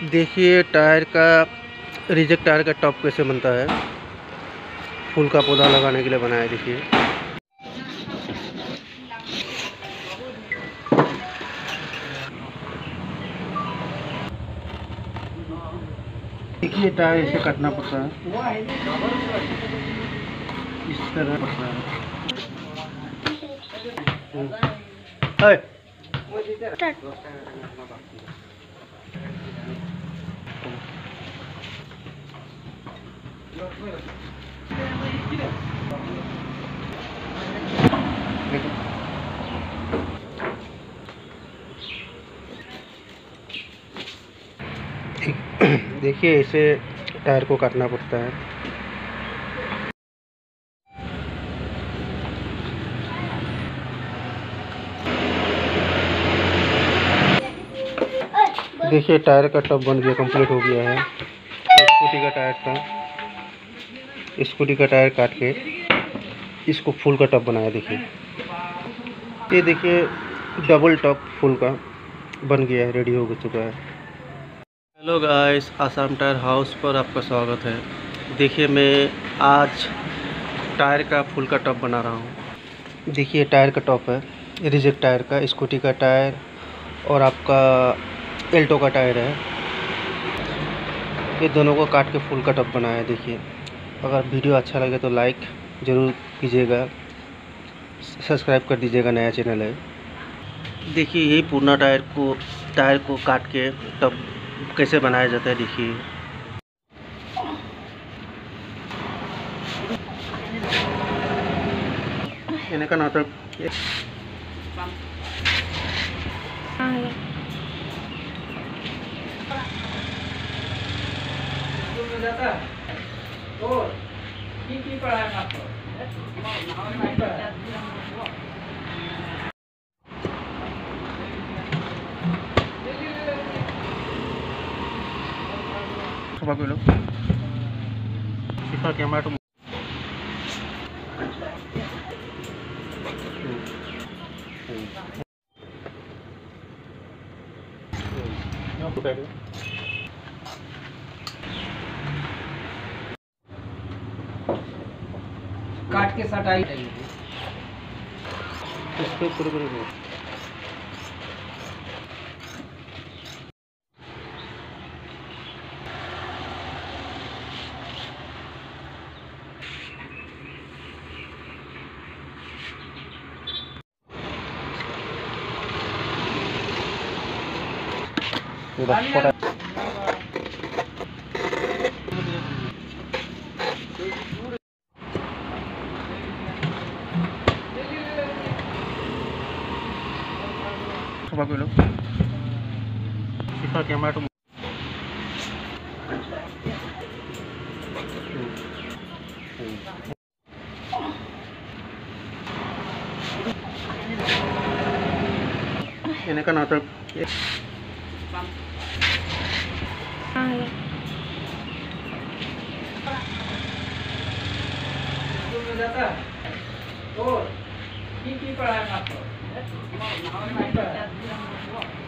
देखिए टायर का reject tyre का टॉप कैसे बनता है। फूल का पौधा लगाने के लिए बनाया। देखिए देखिए टायर इसे काटना पड़ता है, इस तरह पड़ता है। देखिए इसे टायर को काटना पड़ता है। देखिए टायर का टब बन गया, कंप्लीट हो गया है। स्कूटी का टायर था, स्कूटी का टायर काट के इसको फुल का टब बनाया। देखिए ये देखिए डबल टॉप फुल का बन गया है, रेडी हो चुका है। Hello guys, Assam tyre house पर आपका स्वागत है। देखिए मैं आज टायर का फुल का टॉप बना रहा हूँ। देखिए टायर का टॉप है, रिजेक्ट टायर का, स्कूटी का टायर और आपका एल्टो का टायर है। ये दोनों को काट के फुल का टॉप बनाया है। देखिए अगर वीडियो अच्छा लगे तो लाइक ज़रूर कीजिएगा, सब्सक्राइब कर दीजिएगा, नया चैनल है। देखिए यही पुराना टायर को काट के टब कैसे बनाया जाता है। देखिए इन्हें का नाटक कैमरा तो काट के सटाई इसके पूरे कैमरा तो इन्हें का नाटक और की पढ़ा है आपको